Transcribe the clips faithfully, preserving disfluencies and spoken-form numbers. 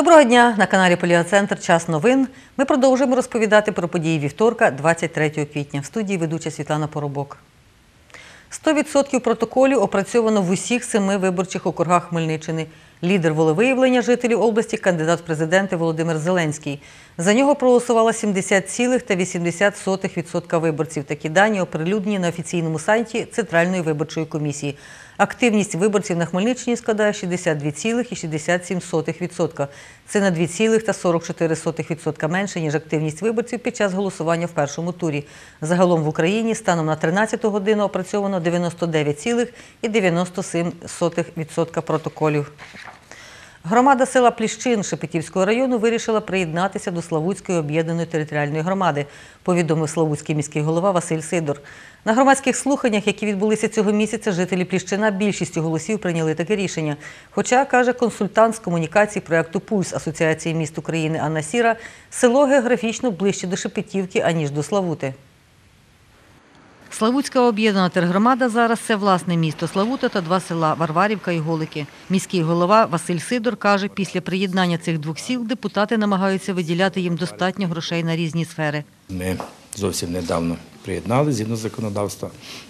Доброго дня! На каналі Поліцентр «Час новин». Ми продовжуємо розповідати про події вівторка, двадцять третього квітня. В студії ведуча Світлана Поробок. сто відсотків протоколів опрацьовано в усіх семи виборчих округах Хмельниччини. Лідер волевиявлення жителів області – кандидат в президенти Володимир Зеленський. За нього проголосувало сімдесят цілих вісімдесят сотих відсотка виборців. Такі дані оприлюднені на офіційному сайті Центральної виборчої комісії. Активність виборців на Хмельниччині складає шістдесят два цілих шістдесят сім сотих відсотка. Це на два цілих сорок чотири сотих відсотка менше, ніж активність виборців під час голосування в першому турі. Загалом в Україні станом на тринадцяту годину опрацьовано дев'яносто дев'ять цілих дев'яносто сім сотих відсотка протоколів. Громада села Пліщин Шепетівського району вирішила приєднатися до Славутської об'єднаної територіальної громади, повідомив Славутський міський голова Василь Сидор. На громадських слуханнях, які відбулися цього місяця, жителі Пліщина більшістю голосів прийняли таке рішення. Хоча, каже консультант з комунікації проєкту «Пульс» Асоціації міст України Анна Сіра, село географічно ближче до Шепетівки, аніж до Славути. Славутська об'єднана тергромада зараз – це власне місто Славута та два села – Варварівка і Голики. Міський голова Василь Сидор каже, після приєднання цих двох сіл депутати намагаються виділяти їм достатньо грошей на різні сфери. Ми зовсім недавно приєднали згідно законодавства,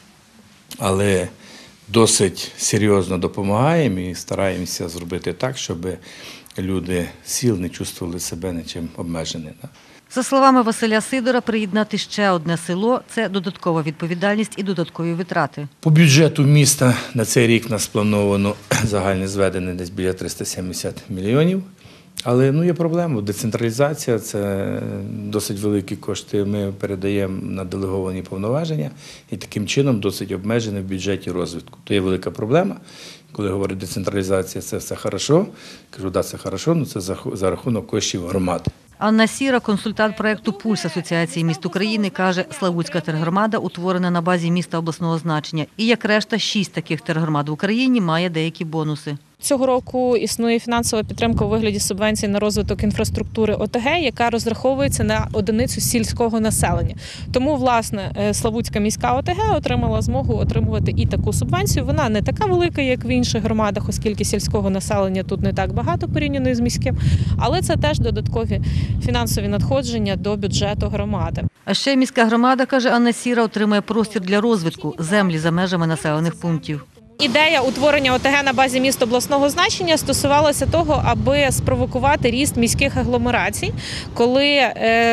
але досить серйозно допомагаємо і стараємося зробити так, щоб люди сіл не чувствували себе нічим обмеженими. За словами Василя Сидора, приєднати ще одне село – це додаткова відповідальність і додаткові витрати. По бюджету міста на цей рік нас плановано загальне зведення десь біля триста сімдесят мільйонів. Але ну, є проблема. Децентралізація – це досить великі кошти. Ми передаємо на делеговані повноваження і таким чином досить обмежені в бюджеті розвитку. То є велика проблема. Коли говорять децентралізація – це все хорошо. Кажу, да, це хорошо, але це за рахунок коштів громади. Анна Сіра, консультант проєкту «Пульс» Асоціації міст України, каже, Славутська тергромада утворена на базі міста обласного значення. І, як решта, шість таких тергромад в Україні має деякі бонуси. Цього року існує фінансова підтримка у вигляді субвенцій на розвиток інфраструктури ОТГ, яка розраховується на одиницю сільського населення. Тому, власне, Славутська міська ОТГ отримала змогу отримувати і таку субвенцію. Вона не така велика, як в інших громадах, оскільки сільського населення тут не так багато порівняно з міським, але це теж додаткові фінансові надходження до бюджету громади. А ще міська громада, каже Анна Сіра, отримує простір для розвитку – землі за межами населених пунктів. Ідея утворення ОТГ на базі міст обласного значення стосувалася того, аби спровокувати ріст міських агломерацій, коли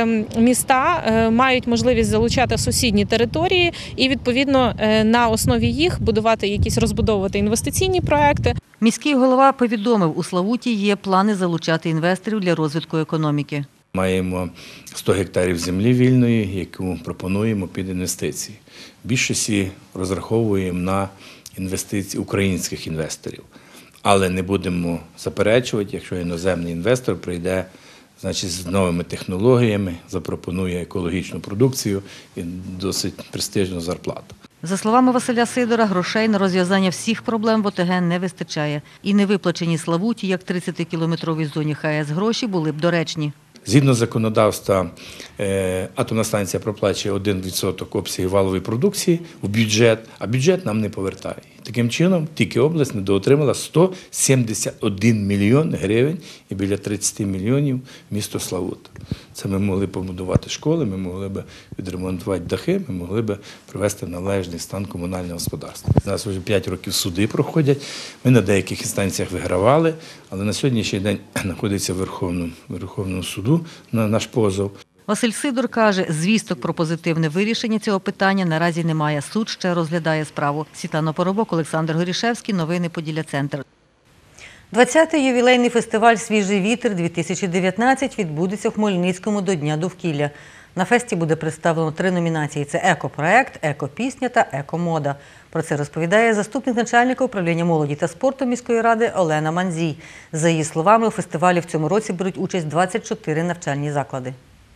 міста мають можливість залучати сусідні території і, відповідно, на основі їх будувати якісь, розбудовувати інвестиційні проекти. Міський голова повідомив, у Славуті є плани залучати інвесторів для розвитку економіки. Маємо сто гектарів землі вільної, яку пропонуємо під інвестиції. В більшості розраховуємо на інвестиції українських інвесторів. Але не будемо заперечувати, якщо іноземний інвестор прийде, значить, з новими технологіями, запропонує екологічну продукцію і досить престижну зарплату. За словами Василя Сидора, грошей на розв'язання всіх проблем в ОТГ не вистачає. І невиплачені Славуті, як тридцятикілометровій зоні ХАЕС, гроші були б доречні. Згідно законодавства, атомна станція проплачує один відсоток обсягів валової продукції в бюджет, а бюджет нам не повертає. Таким чином, тільки область недоотримала сто сімдесят один мільйон гривень і біля тридцять мільйонів місто Славута. Це ми могли побудувати школи, ми могли б відремонтувати дахи, ми могли б привести в належний стан комунального господарства. У нас вже п'ять років суди проходять, ми на деяких інстанціях вигравали, але на сьогоднішній день знаходиться в Верховному, Верховному суду на наш позов. Василь Сидор каже, звісток про позитивне вирішення цього питання наразі немає. Суд ще розглядає справу. Світлана Поробок, Олександр Горішевський. Новини Поділля-Центр. двадцятий ювілейний фестиваль «Свіжий вітер-дві тисячі дев'ятнадцять» відбудеться в Хмельницькому до Дня довкілля. На фесті буде представлено три номінації – це «Екопроект», «Екопісня» та «Екомода». Про це розповідає заступник начальника управління молоді та спорту міської ради Олена Манзій. За її словами, у фестивалі в цьому році беруть участь двадцять чотири навчальні заклади.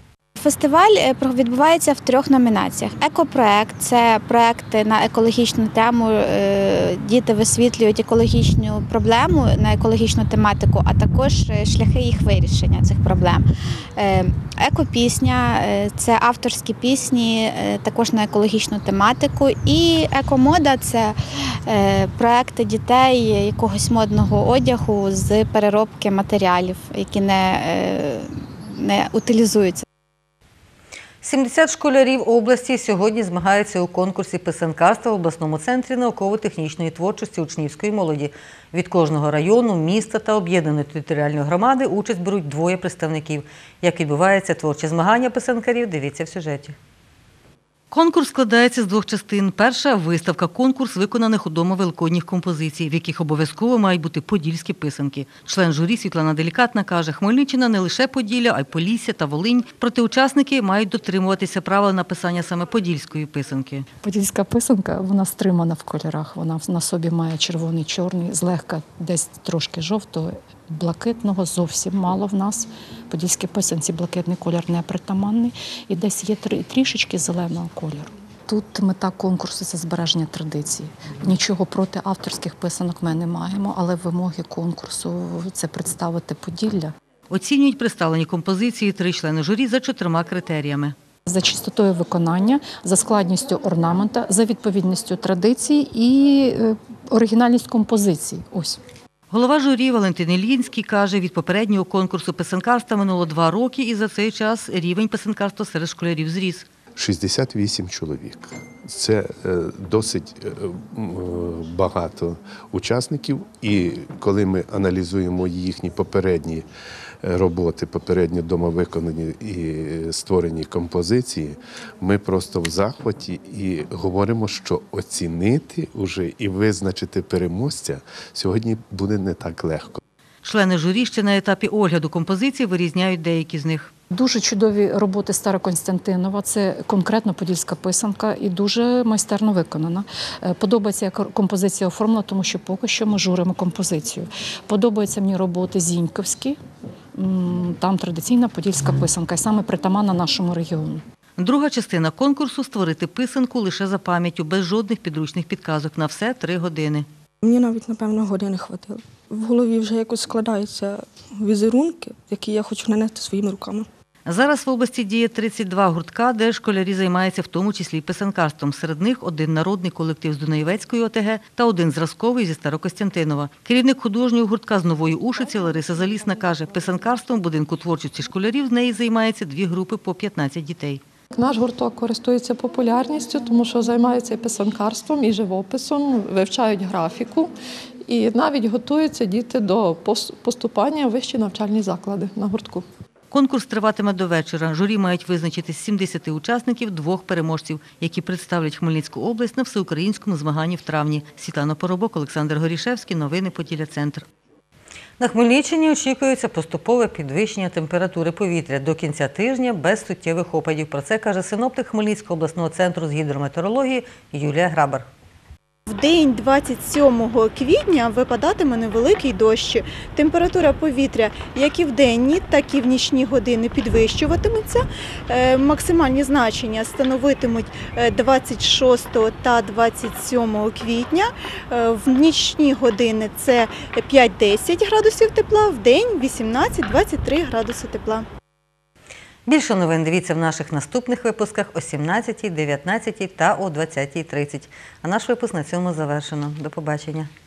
Фестиваль е, про- відбувається в трьох номінаціях. Екопроект – це проекти на екологічну тему. е, Діти висвітлюють екологічну проблему на екологічну тематику, а також е, шляхи їх вирішення цих проблем. Е, Екопісня е, – це авторські пісні, е, також на екологічну тематику. І екомода – це е, проекти дітей якогось модного одягу з переробки матеріалів, які не, е, не утилізуються. сімдесят школярів області сьогодні змагаються у конкурсі писанкарства в обласному центрі науково-технічної творчості учнівської молоді. Від кожного району, міста та об'єднаної територіальної громади участь беруть двоє представників. Як відбувається творче змагання писанкарів, дивіться в сюжеті. Конкурс складається з двох частин. Перша – виставка-конкурс виконаних удома великодніх композицій, в яких обов'язково мають бути подільські писанки. Член журі Світлана Делікатна каже, Хмельниччина не лише Поділля, а й Полісся та Волинь. Проте учасники мають дотримуватися правил написання саме подільської писанки. Подільська писанка, вона стримана в кольорах. Вона на собі має червоний, чорний, злегка десь трошки жовтого, блакитного зовсім мало в нас. Подільській писанці блакитний колір не притаманний і десь є трішечки зеленого кольору. Тут мета конкурсу – це збереження традицій. Нічого проти авторських писанок ми не маємо, але вимоги конкурсу – це представити Поділля. Оцінюють представлені композиції три члени журі за чотирма критеріями. За чистотою виконання, за складністю орнамента, за відповідністю традицій і е, оригінальність композицій. Ось. Голова журі Валентин Іллінський каже, від попереднього конкурсу писанкарства минуло два роки і за цей час рівень писанкарства серед школярів зріс. шістдесят вісім чоловік. Це е, досить е, багато учасників, і коли ми аналізуємо їхні попередні роботи, попередньо дома виконані і створені композиції, ми просто в захваті і говоримо, що оцінити уже і визначити переможця сьогодні буде не так легко. Члени журі ще на етапі огляду композицій вирізняють деякі з них. Дуже чудові роботи Староконстантинова, це конкретно подільська писанка і дуже майстерно виконана. Подобається, як композиція оформлена, тому що поки що ми журимо композицію. Подобаються мені роботи зіньковські, там традиційна подільська писанка, і саме притаманна нашому регіону. Друга частина конкурсу – створити писанку лише за пам'яттю, без жодних підручних підказок, на все три години. Мені навіть, напевно, години хватило. В голові вже якось складаються візерунки, які я хочу нанести своїми руками. Зараз в області діє тридцять два гуртка, де школярі займаються в тому числі й писанкарством. Серед них один народний колектив з Дунаєвецької ОТГ та один зразковий зі Старокостянтинова. Керівник художнього гуртка з Нової Ушиці Лариса Залісна каже, писанкарством в будинку творчості школярів з неї займаються дві групи по п'ятнадцять дітей. Наш гурток користується популярністю, тому що займаються і писанкарством, і живописом, вивчають графіку. І навіть готуються діти до поступання в вищі навчальні заклади на гуртку. Конкурс триватиме до вечора. Журі мають визначити з сімдесяти учасників двох переможців, які представлять Хмельницьку область на всеукраїнському змаганні в травні. Світлана Поробок, Олександр Горішевський. Новини Поділля-Центр. На Хмельниччині очікується поступове підвищення температури повітря до кінця тижня без суттєвих опадів. Про це каже синоптик Хмельницького обласного центру з гідрометеорології Юлія Грабар. В день двадцять сьомого квітня випадатиме невеликий дощ. Температура повітря як і в денні, так і в нічні години підвищуватиметься. Максимальні значення становитимуть двадцять шостого та двадцять сьомого квітня. В нічні години це п'ять-десять градусів тепла, в день вісімнадцять - двадцять три градуси тепла. Більше новин дивіться в наших наступних випусках о сімнадцятій, дев'ятнадцятій та о двадцятій тридцять. А наш випуск на цьому завершено. До побачення.